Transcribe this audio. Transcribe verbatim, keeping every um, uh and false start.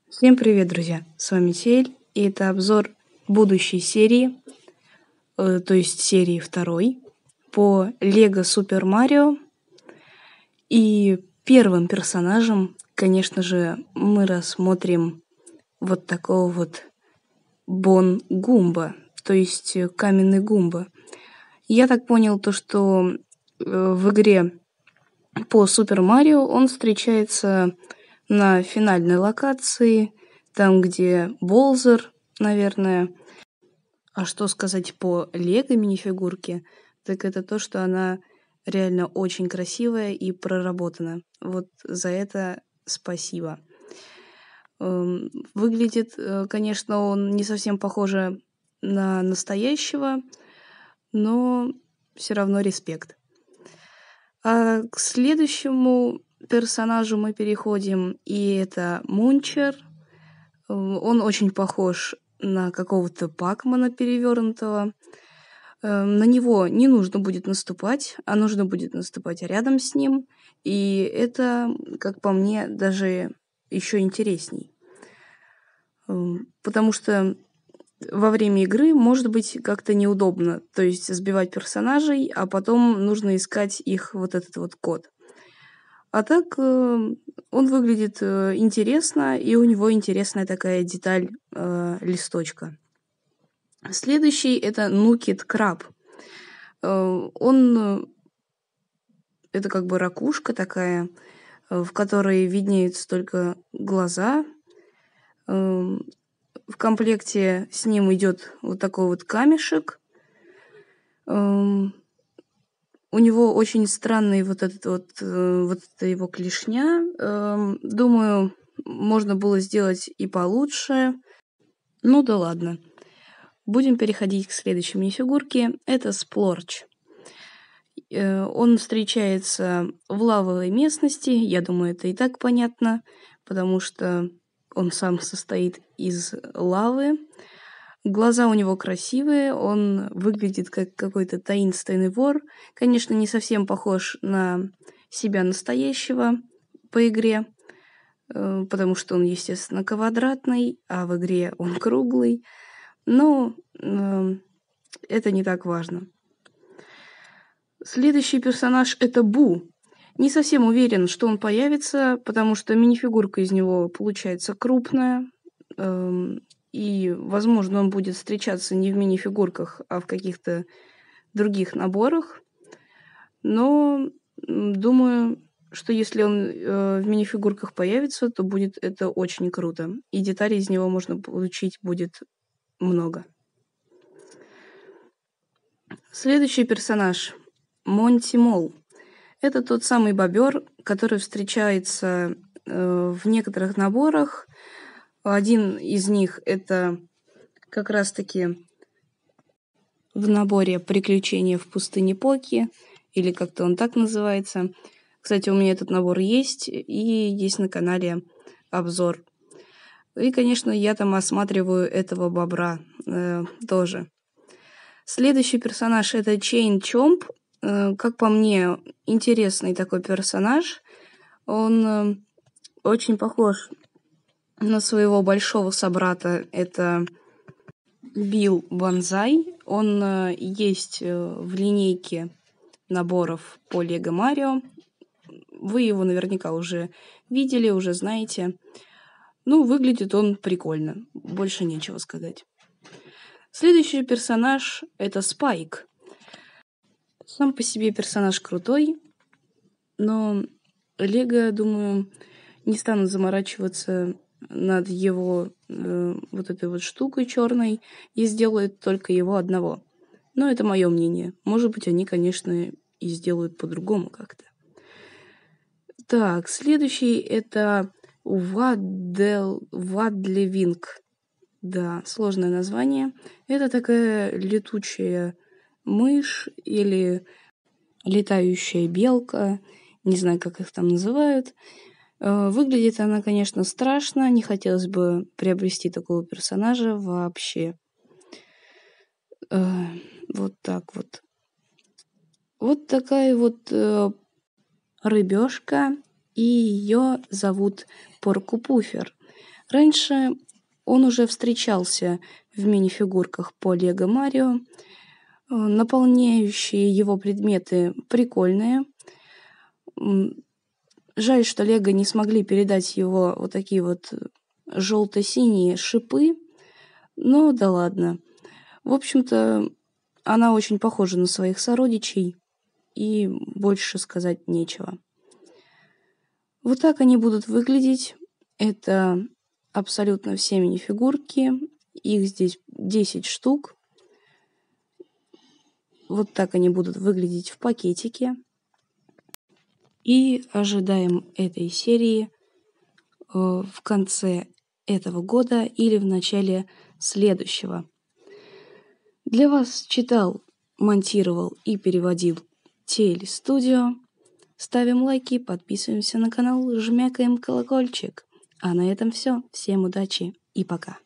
Всем привет, друзья! С вами Сель, и это обзор будущей серии, э, то есть серии второй, по Лего Супер Марио. И первым персонажем, конечно же, мы рассмотрим вот такого вот Бон Гумба, то есть каменный Гумба. Я так понял, то, что э, в игре по Супер Марио он встречается на финальной локации, там, где Болзер, наверное. А что сказать по Лего минифигурке, так это то, что она реально очень красивая и проработана. Вот за это спасибо. Эм, Выглядит, э, конечно, он не совсем похоже на настоящего, но все равно респект. А к следующему персонажу мы переходим, и это Мунчер. Он очень похож на какого-то Пакмана перевернутого. На него не нужно будет наступать, а нужно будет наступать рядом с ним. И это, как по мне, даже еще интересней. Потому что во время игры может быть как-то неудобно. То есть сбивать персонажей, а потом нужно искать их вот этот вот код. А так э, он выглядит э, интересно, и у него интересная такая деталь э, листочка. Следующий это Нукет Краб. Э, он э, это как бы ракушка такая, э, в которой виднеются только глаза. Э, в комплекте с ним идет вот такой вот камешек. Э, У него очень странный вот этот вот, э, вот эта его клешня. Эм, думаю, можно было сделать и получше. Ну да ладно. Будем переходить к следующей минифигурке. Это Сплорч. Э, он встречается в лавовой местности. Я думаю, это и так понятно, потому что он сам состоит из лавы. Глаза у него красивые, он выглядит как какой-то таинственный вор. Конечно, не совсем похож на себя настоящего по игре, э, потому что он, естественно, квадратный, а в игре он круглый. Но э, это не так важно. Следующий персонаж — это Бу. Не совсем уверен, что он появится, потому что минифигурка из него получается крупная. Эм, и, возможно, он будет встречаться не в минифигурках, а в каких-то других наборах. Но думаю, что если он э, в минифигурках появится, то будет это очень круто. И деталей из него можно получить будет много. Следующий персонаж — Монти Мол. Это тот самый бобер, который встречается э, в некоторых наборах. Один из них это как раз-таки в наборе «Приключения в пустыне Поки», или как-то он так называется. Кстати, у меня этот набор есть, и есть на канале обзор. И, конечно, я там осматриваю этого бобра э, тоже. Следующий персонаж — это Чейн Чомп. Э, как по мне, интересный такой персонаж. Он э, очень похож на своего большого собрата. Это Билл Банзай. Он э, есть э, в линейке наборов по Лего Марио. Вы его наверняка уже видели, уже знаете. Ну, выглядит он прикольно. Больше нечего сказать. Следующий персонаж — это Спайк. Сам по себе персонаж крутой, но Лего, думаю, не станут заморачиваться над его э, вот этой вот штукой черной и сделают только его одного. Но это мое мнение. Может быть, они, конечно, и сделают по-другому как-то. Так, следующий это Ваддел, Вадлевинг. Да, сложное название. Это такая летучая мышь или летающая белка. Не знаю, как их там называют. Выглядит она, конечно, страшно. Не хотелось бы приобрести такого персонажа вообще. Вот так вот. Вот такая вот рыбешка. И ее зовут Поркупуфер. Раньше он уже встречался в мини-фигурках по Лего Марио. Наполняющие его предметы прикольные. Жаль, что Лего не смогли передать его вот такие вот желто-синие шипы. Но да ладно. В общем-то, она очень похожа на своих сородичей. И больше сказать нечего. Вот так они будут выглядеть. Это абсолютно все мини-фигурки. Их здесь десять штук. Вот так они будут выглядеть в пакетике. И ожидаем этой серии э, в конце этого года или в начале следующего. Для вас читал, монтировал и переводил Тель Студио. Ставим лайки, подписываемся на канал, жмякаем колокольчик. А на этом все. Всем удачи и пока.